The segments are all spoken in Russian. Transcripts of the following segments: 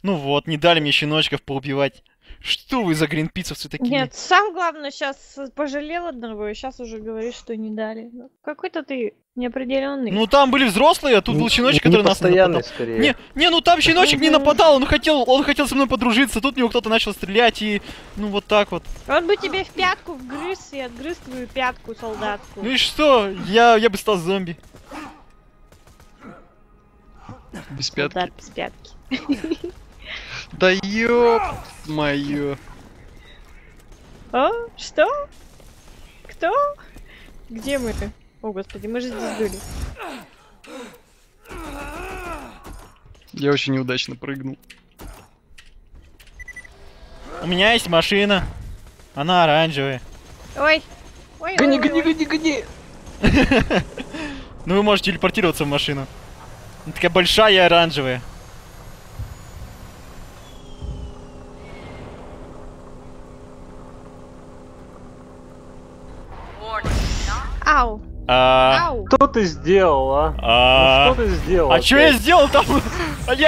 Ну вот, не дали мне щеночков поубивать. Что вы за гринписовцы такие? Нет, сам главное сейчас пожалел одного, и сейчас уже говоришь, что не дали. Ну, какой-то ты неопределенный. Ну там были взрослые, а тут был щеночек, который нас не постоянный, нападал. скорее. Не, ну там щеночек не нападал, он хотел со мной подружиться, тут в него кто-то начал стрелять и... Ну вот так вот. Он бы тебе в пятку вгрыз и отгрыз твою пятку солдатскую. Ну и что? Я бы стал зомби. Без пятки. Солдат без пятки. Да ёп моё. О, что? Кто? Где мы? О, господи, мы же здесь были. Я очень неудачно прыгнул. У меня есть машина. Она оранжевая. Ой. Ой, Гони, ой, гони, ой. гони, гони! Ну вы можете телепортироваться в машину. Она такая большая и оранжевая. Ау. Ау. Что ты сделал, а? Ну, что ты сделал? А что я сделал там? Я...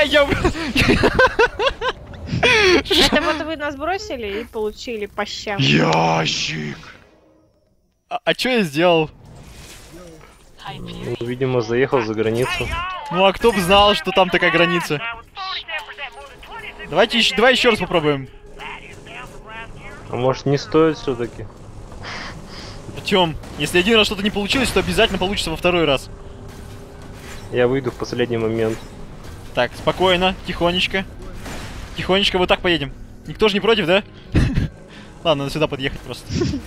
Это вот вы нас бросили и получили по щам. Ящик. А что я сделал? Ну, видимо, заехал за границу. Ну а кто бы знал, что там такая граница? Давай еще раз попробуем. А может, не стоит все-таки? Артём, если один раз что-то не получилось, то обязательно получится во второй раз. Я выйду в последний момент. Так, спокойно, тихонечко. Тихонечко, вот так поедем. Никто же не против, да? Ладно, надо сюда подъехать просто.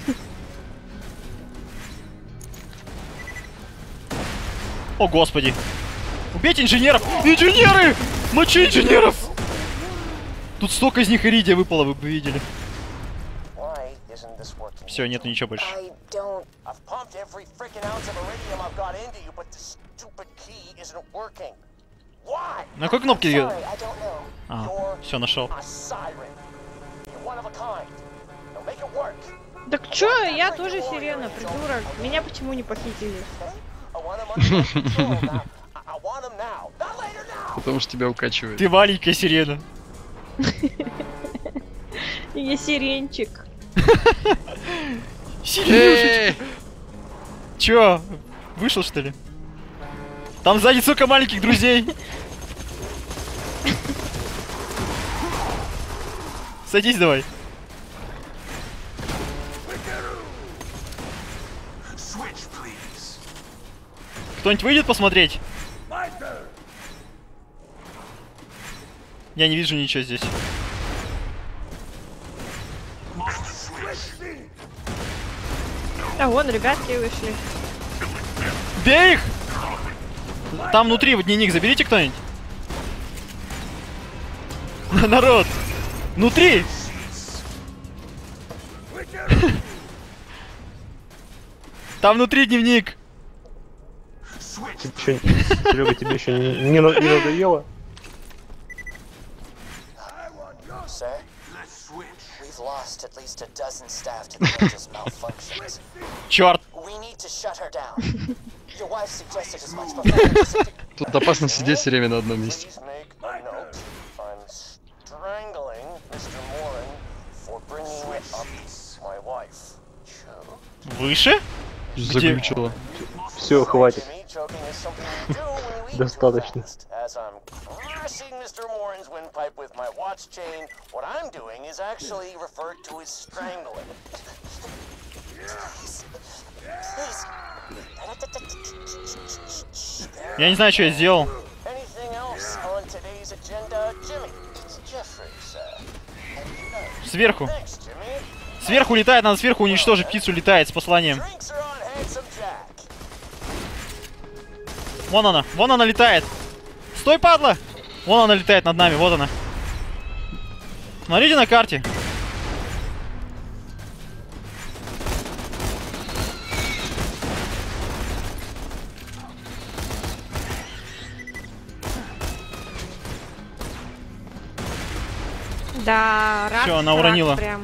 О, господи. Убейте инженеров! Инженеры! Мочи инженеров! Тут столько из них иридия выпало, вы бы видели. Все, нету ничего больше. На какой кнопке? А, все, нашел. Так чё, я тоже сирена, придурок. Меня почему не похитили? Потому что тебя укачивает. Ты маленькая сирена. Я сиренчик. Сиренюшечка. Чё? Вышел, что ли? Там сзади, сука, маленьких друзей. Садись давай. Кто-нибудь выйдет посмотреть? Я не вижу ничего здесь. А вон ребятки вышли. Бей их! Там внутри в дневник заберите кто-нибудь. Народ! Внутри! Там внутри дневник. Серега, тебе еще не надоело? Черт! Тут опасно сидеть все время на одном месте. Выше? Заглючило. Все, хватит. Достаточно. Я не знаю, что я сделал. Сверху. Сверху летает, надо сверху уничтожить птицу, летает с посланием. Вон она летает. Стой, падла! Вон она летает над нами, вот она. Смотрите на карте. Да, рак. Всё, она уронила. Прям.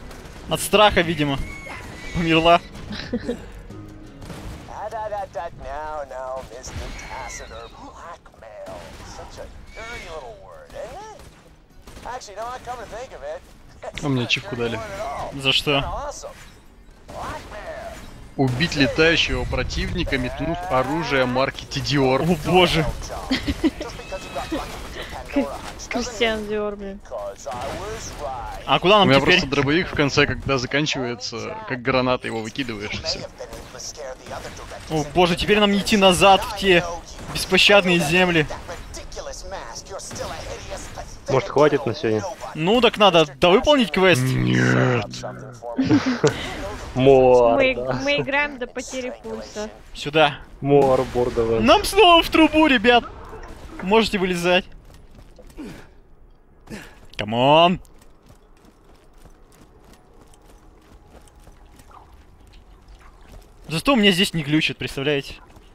От страха, видимо. Умерла. Now, now, Mr. Tacitor, blackmail. Such a dirty little word, isn't it? Actually, no, I come to think of it. А мне чиху дали. За что? Awesome. Blackmail. Убить летающего противника, метнув оружие марки Тидиор. О боже. Кристиан Диор, блин. А куда У нам меня теперь? просто дробовик в конце, когда заканчивается, как граната, его выкидываешь и все. О боже, теперь нам идти назад в те беспощадные земли. Может, хватит на сегодня? Ну так надо довыполнить квест. Нет. Морда. Мы играем до потери пульса. Сюда. Морбордовая. Нам снова в трубу, ребят. Можете вылезать. Камон. Зато у меня здесь не глючит, представляете?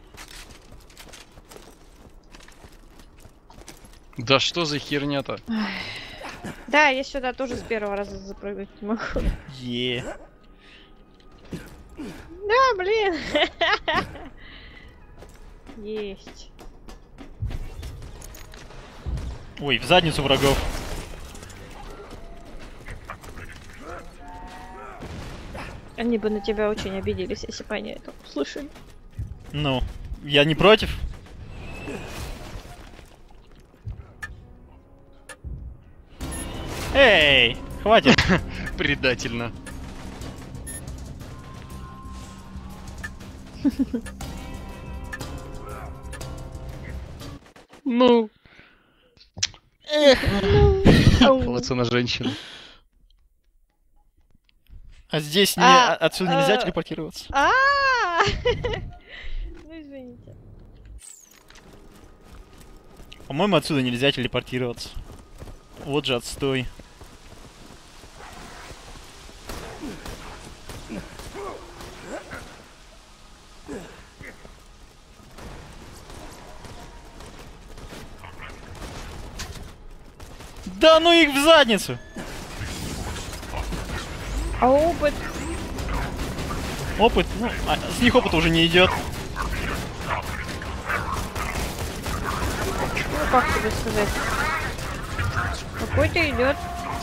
Да что за херня-то? Да, я сюда тоже с первого раза запрыгнуть не могу. Е. Да, блин. Есть. Ой, в задницу врагов. Они бы на тебя очень обиделись, если бы они это услышали. Ну, я не против. Эй, хватит. Предательно. Ну. Молодца на женщину. А здесь не... А, отсюда нельзя телепортироваться. Ну извините. По-моему, отсюда нельзя телепортироваться. Вот же отстой. Да ну их в задницу! А опыт? Опыт? Ну, с них опыта уже не идет. Ну как тебе сказать? Какой-то идет.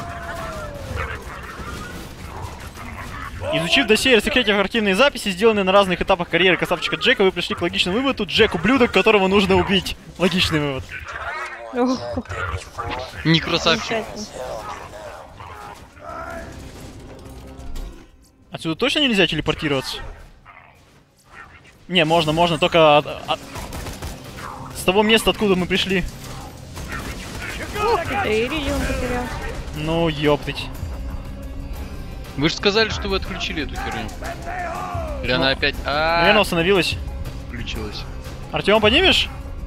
Изучив досье и рассекретив архивные записи, сделанные на разных этапах карьеры красавчика Джека, вы пришли к логичному выводу: Джек ублюдок, которого нужно убить. Логичный вывод. Ох, Не красавчик. замечательно. Отсюда точно нельзя телепортироваться? Не, можно, только с того места, откуда мы пришли. Это Иридиум потерял. Ну, ёптыть. Вы же сказали, что вы отключили эту херню. Или она опять... Наверное, остановилась. Включилась. Артём, поднимешь?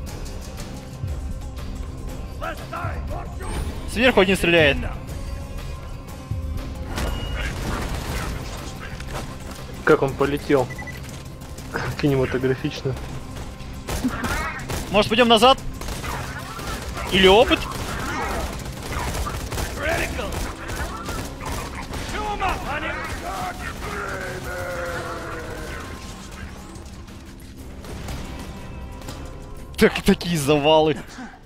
Сверху один стреляет. Как он полетел? Кинематографично. Может, пойдем назад? Или опыт? Такие завалы.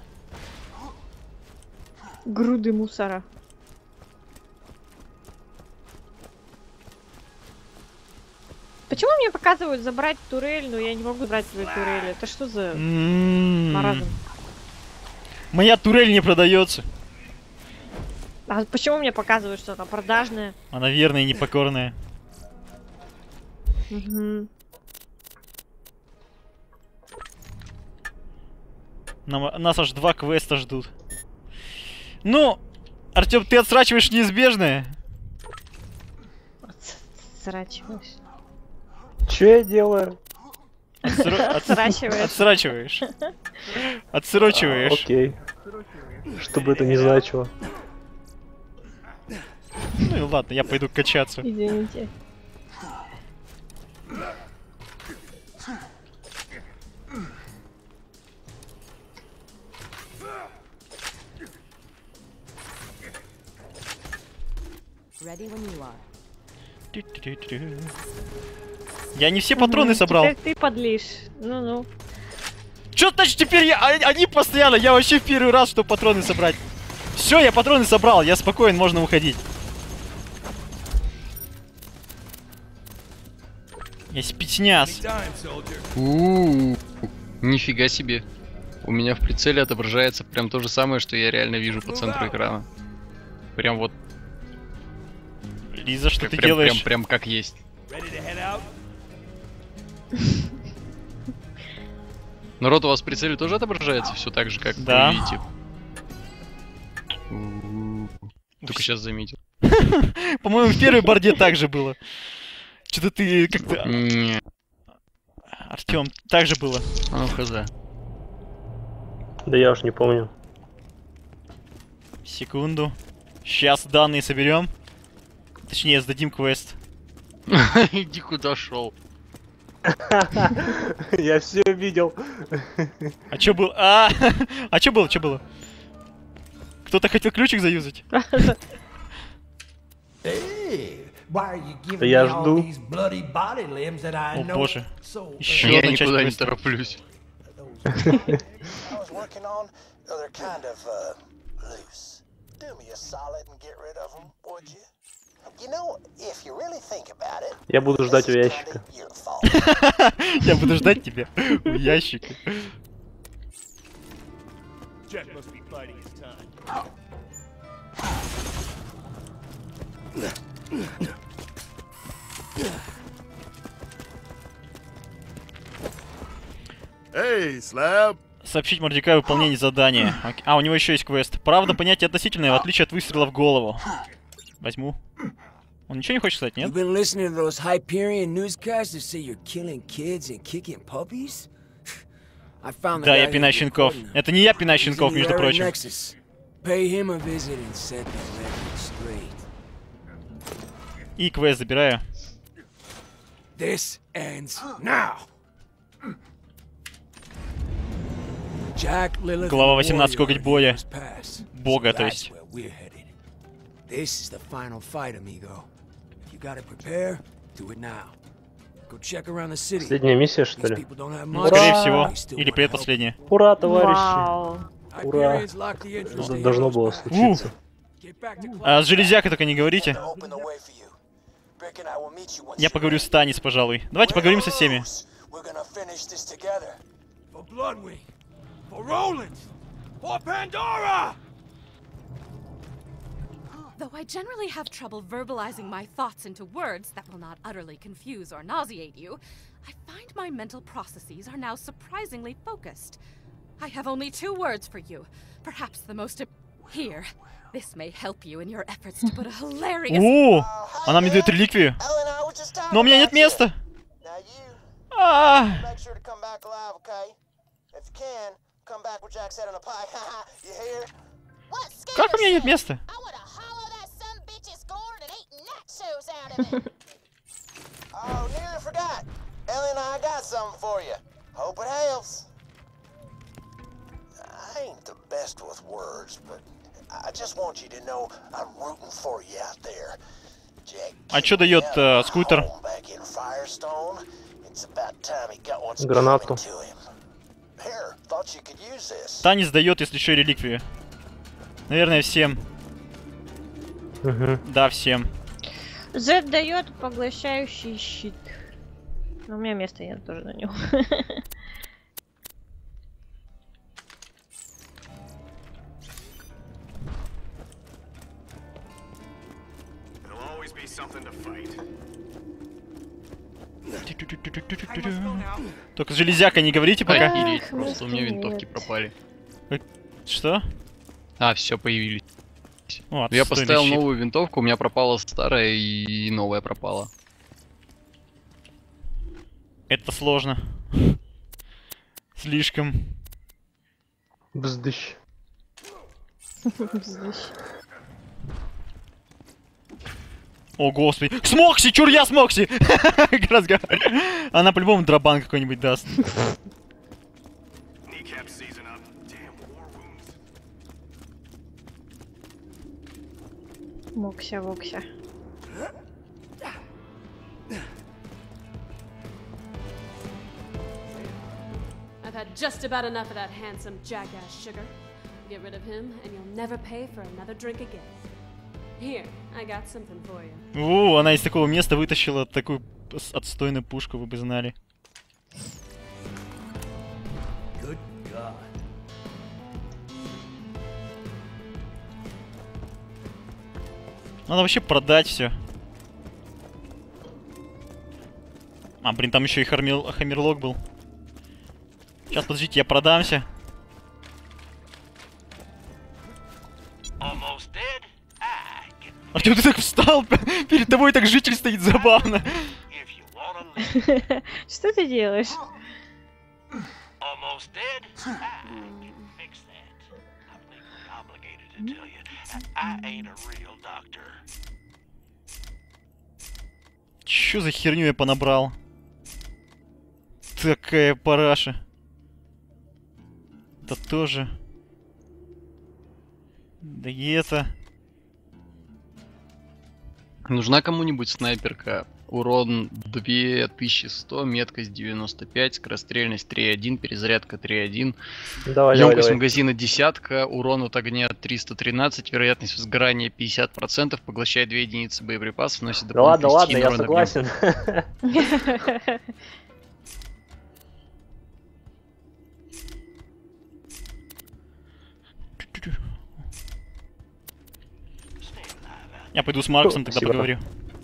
Груды мусора. Почему мне показывают забрать турель, но я не могу брать твою турель? Это что за маразм? Моя турель не продается. А почему мне показывают, что она продажная? Она верная и непокорная. Угу. Нас аж 2 квеста ждут. Ну, Артём, ты отсрачиваешь неизбежное. Отсрачиваюсь. Че я делаю? Отсрачиваешь. Отсрачиваешь. Отсрочиваешь. Окей. Что бы это ни значило. Ну и ладно, я пойду качаться. Извините. Ready when you are. Я не все патроны собрал. Теперь ты подлишь. Ну-ну. Чё значит теперь я... Они постоянно, я вообще в первый раз, чтобы патроны собрать. Все, я патроны собрал, я спокоен, можно уходить. Я спецняз. Нифига себе. У меня в прицеле отображается прям то же самое, что я реально вижу по центру экрана. Прям вот. Лиза, что ты прям, делаешь? прям как есть. Народ, у вас в прицеле тоже отображается все так же, как Да. вы видите? Только сейчас заметил. По-моему, в первой борде так же было. Что-то ты как-то... Не. Артем, так же было. Ну, хз. Да я уж не помню. Секунду. Сейчас данные соберем. Точнее, сдадим квест. Иди куда шел. Я все видел. А чё было? А чё было? Чё было? Кто-то хотел ключик заюзать? Да я жду. О боже. Еще Я одна часть никуда не квеста. тороплюсь. I was working on, they're kind of loose. Do me a solid and get rid of them, would you? You know, if you really think about it, Я буду ждать у this is ящика. kinda your fault. Я буду ждать тебя у ящика. Hey, Slab. Сообщить Мордекаю выполнение задания. А, у него еще есть квест. Правда, понятие относительное, в отличие от выстрела в голову. Возьму. Он ничего не хочет сказать, нет? You've been listening to those Hyperion newscasts that say you're killing kids and kicking puppies? I found the Да, guy я пинаю who's щенков. recording them. Это не я пинаю He's in щенков, the между area прочим. Nexus. Pay him a visit and set the record straight. И квест забираю. This ends now. Jack Lilith Глава and 18. Коготь Warrior боя. is past. Бога, So то that's есть. where we're headed. This is the final fight, amigo. If you gotta prepare, do it now. Go check around the city. Последняя миссия, что These ли? people don't have Ну, much. скорее Ура! всего. They still Или wanna help. предпоследняя. Ура, товарищи! Вау. Ура. Hyperions lock the entrance to Это должно Heroes было Pass. случиться. Get back to А с железякой только не говорите. Open the way for you. Brick and I will meet you once Я you're поговорю ready. с Танис, пожалуй. Давайте поговорим со всеми. We're gonna finish this together. For Bloodwing. For Roland. For Pandora! Though I generally have trouble verbalizing my thoughts into words that will not utterly confuse or nauseate you, I find my mental processes are now surprisingly focused. I have only 2 words for you. Perhaps the most... Here. This may help you in your efforts to put a hilarious... О, она мне дает реликвию. Ellen, I was just talking Но у меня нет about you. места. Now you А, make sure to come back alive, okay? If you can, come back with Jack's head on a pie. You hear? как у меня нет места? Oh, nearly forgot. Ellie and I got something for you. Hope it helps. I ain't the best with words, but I just want you to know I'm rooting for you out there. Jack, А чё дает скутер? home back in Firestone. It's about time he got what's Гранату. coming to him. Here, thought you could use this. Танис дает, если что, реликвию. Наверное, всем. Угу. Да, всем. Z дает поглощающий щит. Но у меня места нет тоже на него. Только с железякой не говорите пока. Охереть, Ах, просто у меня может, винтовки нет. пропали. Что? А, все, появились. О, Я отстойный поставил щит. новую винтовку, у меня пропала старая и новая пропала. Это сложно. Слишком. Бздыщ. О, господи. Смокси! Чур я Смокси! Она по-любому дробан какой-нибудь даст. Мокся, вокся. just about enough of that handsome jackass sugar. Get rid of him, and you'll never pay for another drink again. Here, I got something for you. О, она из такого места вытащила такую отстойную пушку, вы бы знали. Good God. Надо вообще продать все. А, блин, там еще и Хаммерлок был. Сейчас, подождите, я продамся. А что ты так встал? Перед тобой так житель стоит, забавно. Что ты делаешь? Чё за херню я понабрал? Такая параша. Это тоже. Да и это. Нужна кому-нибудь снайперка. Урон 2100, меткость 95, скорострельность 3.1, перезарядка 3.1. Давай, Емкость давай. магазина 10, урон от огня 313, вероятность возгорания 50%, поглощает 2 единицы боеприпасов, носит Да ладно, дополнительный ладно, стимул я урон огнем. согласен. Я пойду с Марксом тогда Спасибо. поговорю.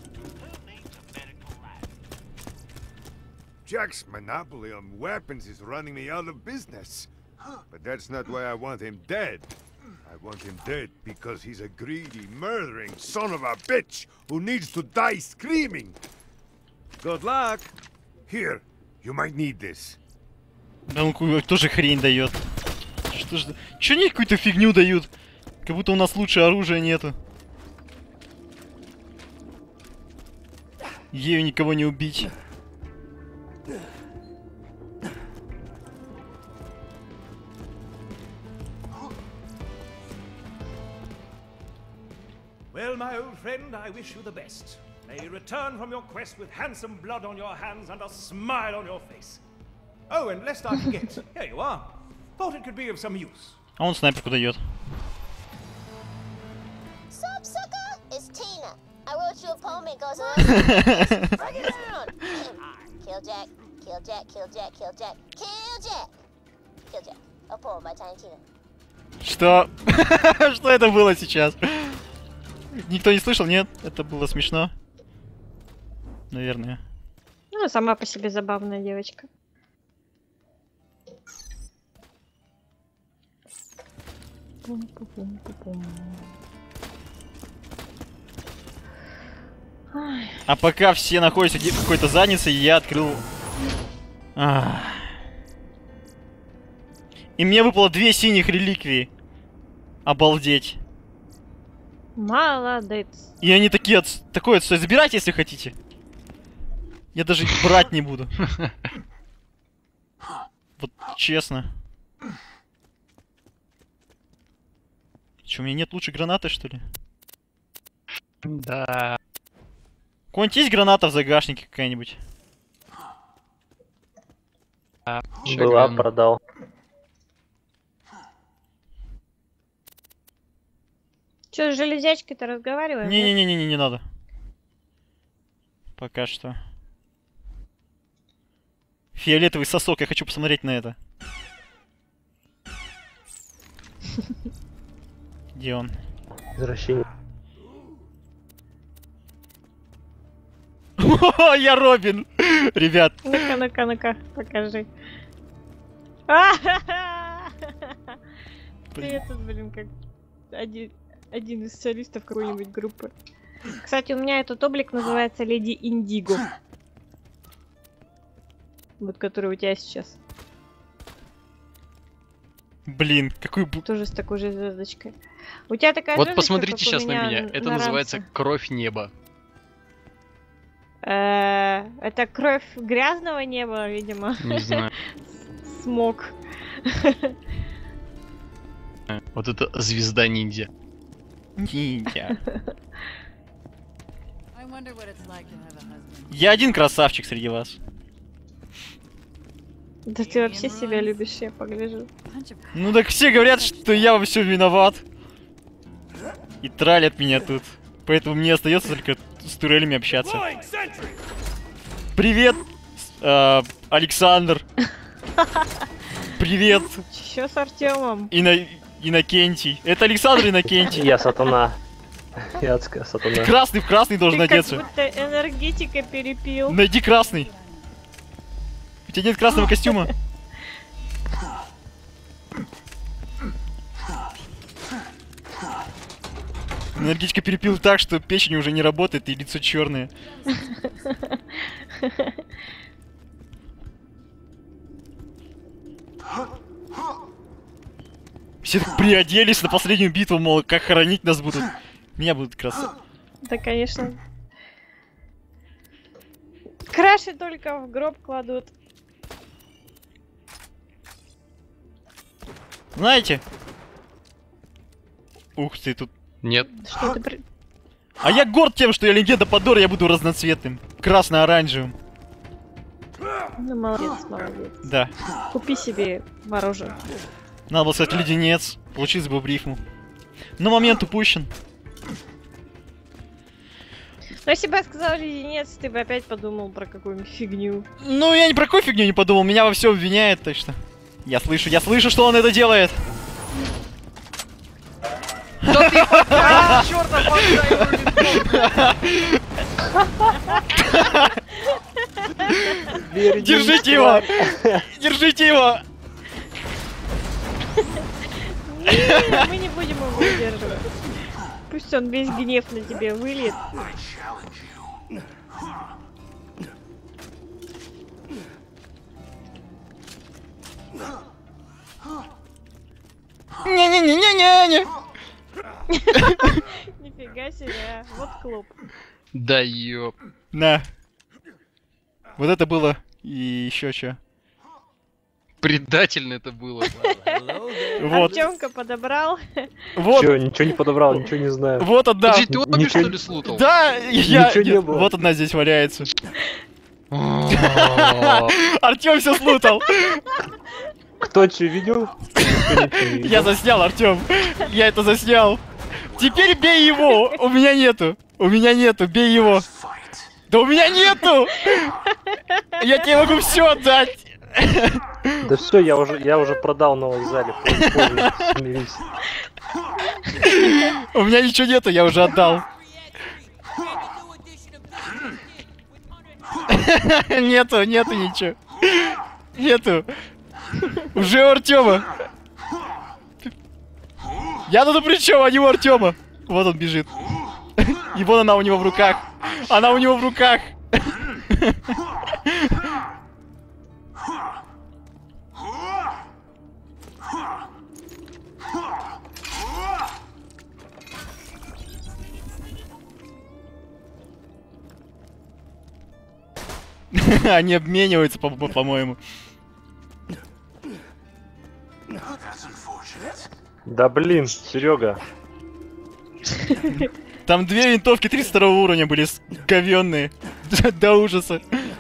Jack's monopoly on weapons is running me out of business. But that's not why I want him dead. I want him dead because he's a greedy, murdering son of a bitch who needs to die screaming. Good luck. Here, you might need this. Да он тоже хрень дает. Что ж... Чё они какую-то фигню дают? Как будто у нас лучше оружия нету. Ею никого не убить. Well, my old friend, I wish you the best. May you return from your quest with handsome blood on your hands and a smile on your face. Oh, and lest I forget, here you are. Thought it could be of some use. А он снайперку дает. Sup, sucker? It's Tina. I wrote you a poem. It goes on. Break it down. Kill Jack. Kill Jack. Kill Jack. Kill Jack. Kill Jack. Kill Jack. A poem by Tiny Tina. Что? Что это было сейчас? Никто не слышал? Нет? Это было смешно. Наверное. Ну, сама по себе забавная девочка. А пока все находятся где-то в какой-то заднице, я открыл... И мне выпало 2 синих реликвии. Обалдеть. Молодец. И они такие такое отстой. Забирайте, если хотите. Я даже их брать не буду. Вот честно. Че, у меня нет лучшей гранаты, что ли? Да. Какой-нибудь есть граната в загашнике какая-нибудь? Была, продал. Че, с железячкой-то разговариваем? Не-не-не, не надо. Пока что. Фиолетовый сосок, я хочу посмотреть на это. Где он? Возвращение. Я Робин! Ребят. Ну-ка, ну-ка, ну-ка, покажи. Ты этот, блин, как один из солистов какой-нибудь группы. Кстати, у меня этот облик называется Леди Индиго. Вот который у тебя сейчас. Блин, какой... Тоже с такой же звездочкой. У тебя такая Вот звездочка, посмотрите как у сейчас на меня. Это называется Рамсе. кровь неба. Это кровь грязного неба, видимо. Не знаю. Смог. Вот это звезда ниндзя. Ниндзя. Я один красавчик среди вас. Да ты вообще себя любишь, я погляжу. Ну так все говорят, что я во всем виноват. И тралят меня тут. Поэтому мне остается только с турелями общаться. Привет, Александр. Привет. Чё с Артемом? Иннокентий. Это Александр Иннокентий. Я сатана. Я адская сатана. Красный в красный должен Ты одеться. как будто энергетика перепил. Найди красный. У тебя нет красного костюма. Энергетика перепил так, что печень уже не работает и лицо черное. Все так приоделись на последнюю битву, мол, как хоронить нас будут. Меня будут красавцы. Да, конечно. Краши только в гроб кладут. Знаете? Ух ты, тут... Нет. Что ты... А я горд тем, что я легенда Подора, я буду разноцветным. Красно-оранжевым. Ну, молодец, молодец. Да. Купи себе мороженое. Надо было сказать леденец. Получилось бы в рифму. Но момент упущен. Но если бы я сказал леденец, ты бы опять подумал про какую-нибудь фигню. Ну, я ни про какую фигню не подумал. Меня во всем обвиняет точно. Я слышу, что он это делает. Да ты чёрта Держите его! Держите его! Не, мы не будем его удерживать. Пусть он весь гнев на тебе выльет. Не-не-не-не-не-не! Нифига себе, вот клуб. Да ёп. На. Вот это было и еще что. Предательно это было. Вот. Артемка подобрал. Вот. Чё, ничего не подобрал, ничего не знаю. Вот одна. Подожди, ты обе Ничего- что ли слутал? Да, я... Ничего не было. Вот одна здесь валяется. Артем все слутал. Кто что видел? Я заснял, Артем. Я это заснял. Теперь бей его. У меня нету. У меня нету. Бей его. Да у меня нету. Я тебе могу все отдать. Да все, я уже продал на вокзале. Позже, смирись. У меня ничего нету, я уже отдал. Нету ничего. Нету. Уже у Артема. Я тут при чем, а не у Артема. Вот он бежит. И вон она у него в руках. Она у него в руках. Они обмениваются, по-моему. Да блин, Серега. Там две винтовки 32 уровня были говённые. До ужаса.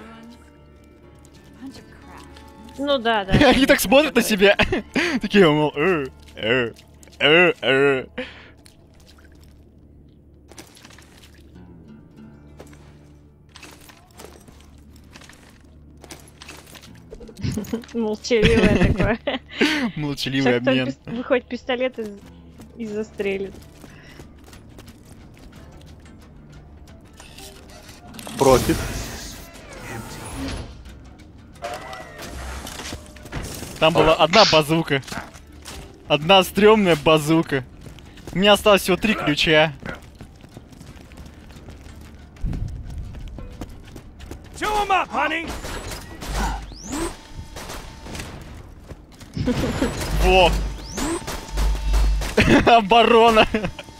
Ну да. Они так смотрят на себя. Такие, мол, Молчаливое такое. Молчаливый Сейчас обмен. кто-нибудь выходит пистолет и застрелит. Профит. Там была одна базука. Одна стрёмная базука. У меня осталось всего 3 ключа. Chew 'em up, honey! Во! Оборона!